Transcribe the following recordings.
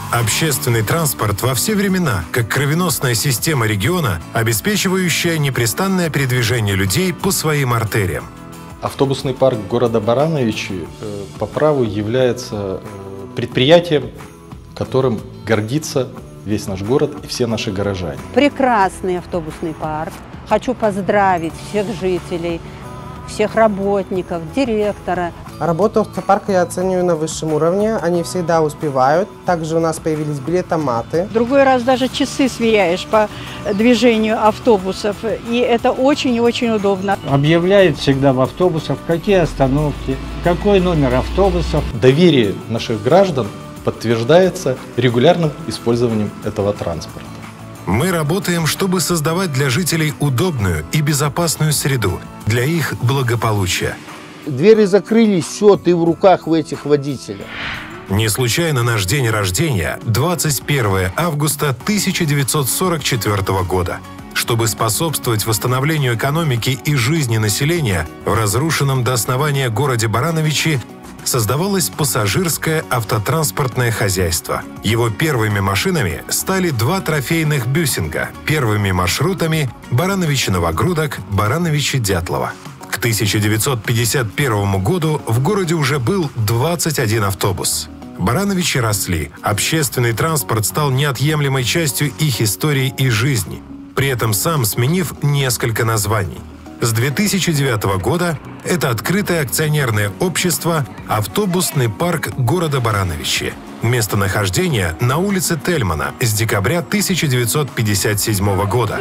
Общественный транспорт во все времена, как кровеносная система региона, обеспечивающая непрестанное передвижение людей по своим артериям. Автобусный парк города Барановичи по праву является предприятием, которым гордится весь наш город и все наши горожане. Прекрасный автобусный парк. Хочу поздравить всех жителей, всех работников, директора. Работу автопарка я оцениваю на высшем уровне. Они всегда успевают. Также у нас появились билетоматы. В другой раз даже часы сверяешь по движению автобусов. И это очень и очень удобно. Объявляет всегда в автобусах, какие остановки, какой номер автобусов. Доверие наших граждан подтверждается регулярным использованием этого транспорта. Мы работаем, чтобы создавать для жителей удобную и безопасную среду для их благополучия. Двери закрылись, все, ты в руках у этих водителей. Не случайно наш день рождения – 21 августа 1944 года. Чтобы способствовать восстановлению экономики и жизни населения в разрушенном до основания городе Барановичи, создавалось пассажирское автотранспортное хозяйство. Его первыми машинами стали два трофейных бюсинга, первыми маршрутами Барановичи-Новогрудок, Барановичи-Дятлова. К 1951 году в городе уже был 21 автобус. Барановичи росли, общественный транспорт стал неотъемлемой частью их истории и жизни, при этом сам сменив несколько названий. С 2009 года это открытое акционерное общество «Автобусный парк города Барановичи». Местонахождение на улице Тельмана с декабря 1957 года.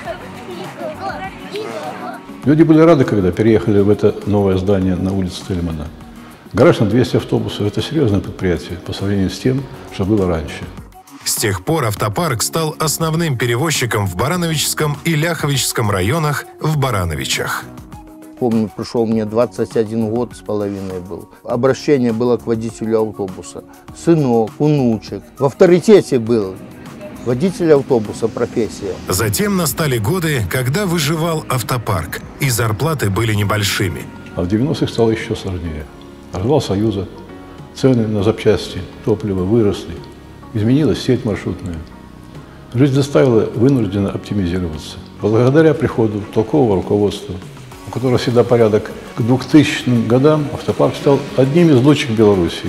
Люди были рады, когда переехали в это новое здание на улице Тельмана. Гараж на 200 автобусов – это серьезное предприятие по сравнению с тем, что было раньше. С тех пор автопарк стал основным перевозчиком в Барановичском и Ляховичском районах в Барановичах. Помню, пришел мне 21 год с половиной был. Обращение было к водителю автобуса. Сынок, внучек. В авторитете был. Водитель автобуса, профессия. Затем настали годы, когда выживал автопарк, и зарплаты были небольшими. А в 90-х стало еще сложнее. Развал Союза, цены на запчасти, топливо выросли. Изменилась сеть маршрутная. Жизнь заставила вынужденно оптимизироваться. Благодаря приходу толкового руководства, у которого всегда порядок, к 2000 годам автопарк стал одним из лучших Белоруссии.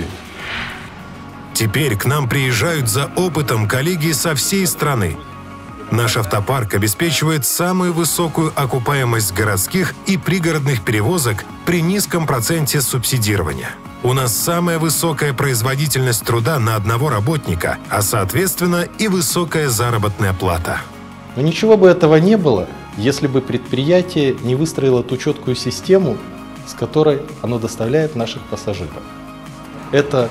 Теперь к нам приезжают за опытом коллеги со всей страны. Наш автопарк обеспечивает самую высокую окупаемость городских и пригородных перевозок при низком проценте субсидирования. У нас самая высокая производительность труда на одного работника, а соответственно и высокая заработная плата. Но ничего бы этого не было, если бы предприятие не выстроило ту четкую систему, с которой оно доставляет наших пассажиров. Это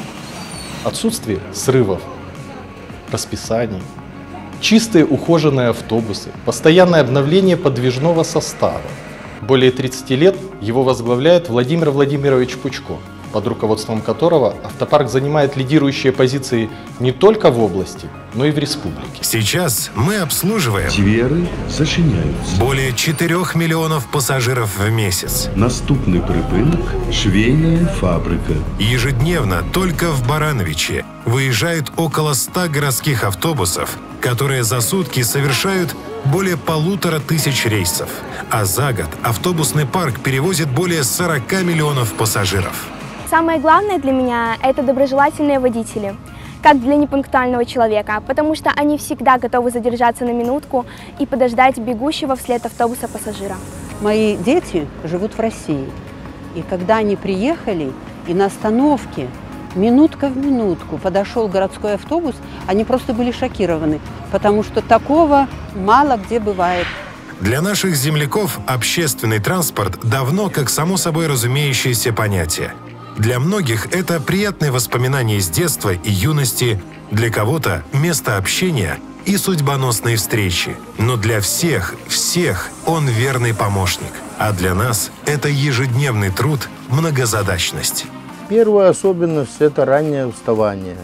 отсутствие срывов, расписаний, чистые ухоженные автобусы, постоянное обновление подвижного состава. Более 30 лет его возглавляет Владимир Владимирович Пучко, под руководством которого автопарк занимает лидирующие позиции не только в области, но и в республике. Сейчас мы обслуживаем Двери зачиняются. более 4 миллионов пассажиров в месяц. Наступный припынок – швейная фабрика. Ежедневно только в Барановичи выезжает около 100 городских автобусов, которые за сутки совершают более 1500 рейсов. А за год автобусный парк перевозит более 40 миллионов пассажиров. Самое главное для меня – это доброжелательные водители, как для непунктуального человека, потому что они всегда готовы задержаться на минутку и подождать бегущего вслед автобуса пассажира. Мои дети живут в России. И когда они приехали, и на остановке минутка в минутку подошел городской автобус, они просто были шокированы, потому что такого мало где бывает. Для наших земляков общественный транспорт давно как само собой разумеющееся понятие. Для многих это приятные воспоминания из детства и юности, для кого-то место общения и судьбоносные встречи. Но для всех он верный помощник. А для нас это ежедневный труд, многозадачность. Первая особенность – это раннее вставание.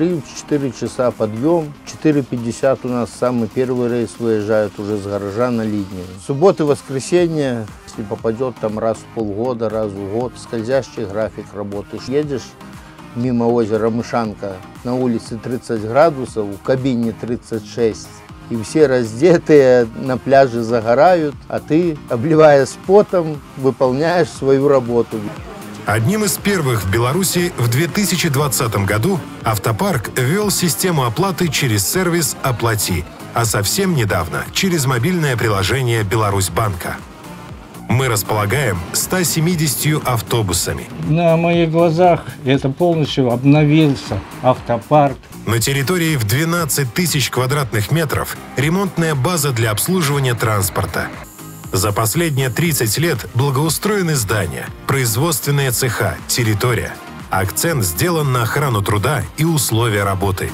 3-4 часа подъем, 4:50 у нас самый первый рейс выезжает уже с гаража на линию. Субботы, воскресенье, если попадет там раз в полгода, раз в год, скользящий график работаешь. Едешь мимо озера Мышанка, на улице 30 градусов, в кабине 36. И все раздетые на пляже загорают, а ты, обливаясь потом, выполняешь свою работу. Одним из первых в Беларуси в 2020 году автопарк ввел систему оплаты через сервис «Оплати», а совсем недавно через мобильное приложение «Беларусьбанка». Мы располагаем 170 автобусами. На моих глазах это полностью обновился автопарк. На территории в 12 тысяч квадратных метров ремонтная база для обслуживания транспорта. За последние 30 лет благоустроены здания, производственные цеха, территория. Акцент сделан на охрану труда и условия работы.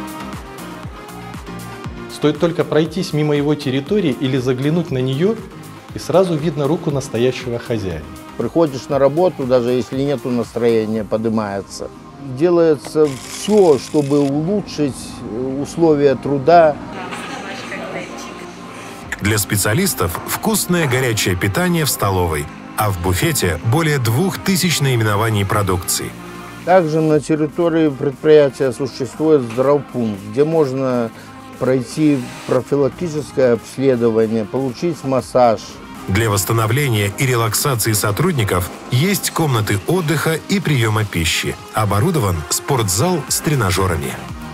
Стоит только пройтись мимо его территории или заглянуть на нее, и сразу видно руку настоящего хозяина. Приходишь на работу, даже если нету настроения, поднимается. Делается все, чтобы улучшить условия труда. Для специалистов вкусное горячее питание в столовой, а в буфете более 2000 наименований продукции. Также на территории предприятия существует здравпункт, где можно пройти профилактическое обследование, получить массаж. Для восстановления и релаксации сотрудников есть комнаты отдыха и приема пищи. Оборудован спортзал с тренажерами.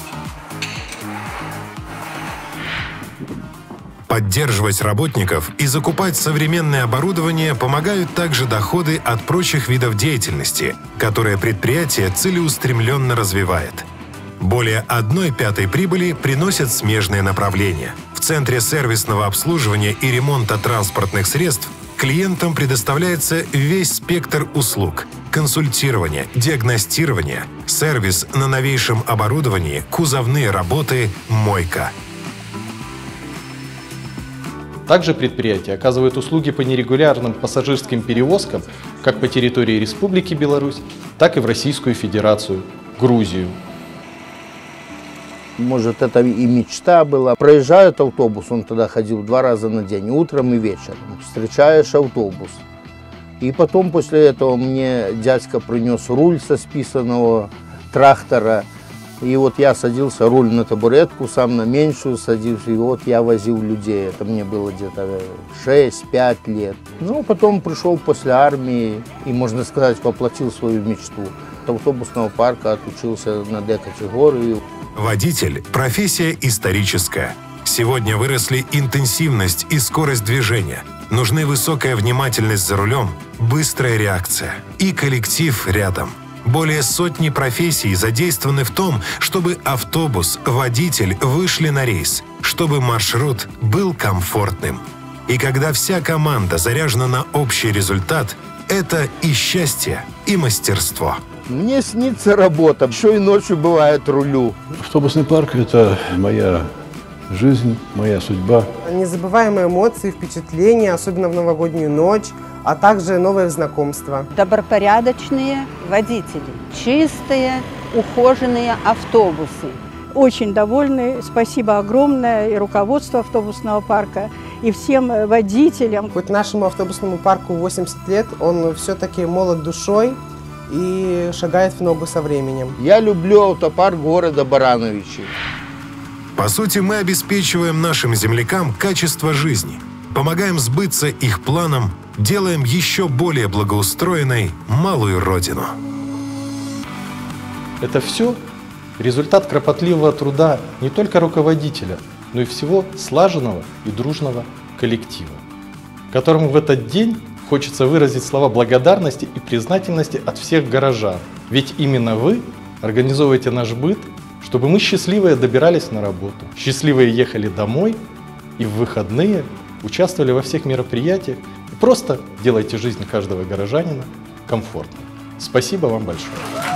Поддерживать работников и закупать современное оборудование помогают также доходы от прочих видов деятельности, которые предприятие целеустремленно развивает. Более 1/5 прибыли приносят смежные направления. В Центре сервисного обслуживания и ремонта транспортных средств клиентам предоставляется весь спектр услуг: консультирование, диагностирование, сервис на новейшем оборудовании, кузовные работы, мойка. Также предприятие оказывает услуги по нерегулярным пассажирским перевозкам как по территории Республики Беларусь, так и в Российскую Федерацию, Грузию. Может, это и мечта была. Проезжает автобус, он тогда ходил 2 раза на день, утром и вечером. Встречаешь автобус. И потом после этого мне дядька принес руль со списанного трактора. И вот я садился, руль на табуретку, сам на меньшую садился, и вот я возил людей. Это мне было где-то 6-5 лет. Ну, потом пришел после армии и, можно сказать, воплотил свою мечту. От автобусного парка отучился на Д-категории. Водитель – профессия историческая. Сегодня выросли интенсивность и скорость движения. Нужны высокая внимательность за рулем, быстрая реакция и коллектив рядом. Более сотни профессий задействованы в том, чтобы автобус, водитель вышли на рейс, чтобы маршрут был комфортным. И когда вся команда заряжена на общий результат, это и счастье, и мастерство. Мне снится работа, еще и ночью бывает рулю. Автобусный парк – это моя жизнь, моя судьба. Незабываемые эмоции, впечатления, особенно в новогоднюю ночь, а также новые знакомства. Добропорядочные водители, чистые, ухоженные автобусы. Очень довольны. Спасибо огромное и руководству автобусного парка, и всем водителям. Хоть нашему автобусному парку 80 лет, он все-таки молод душой и шагает в ногу со временем. Я люблю автопарк города Барановичи. По сути, мы обеспечиваем нашим землякам качество жизни, помогаем сбыться их планам, делаем еще более благоустроенной малую родину. Это все результат кропотливого труда не только руководителя, но и всего слаженного и дружного коллектива, которому в этот день хочется выразить слова благодарности и признательности от всех горожан. Ведь именно вы организовываете наш быт, чтобы мы счастливые добирались на работу, счастливые ехали домой и в выходные участвовали во всех мероприятиях и просто делайте жизнь каждого горожанина комфортной. Спасибо вам большое.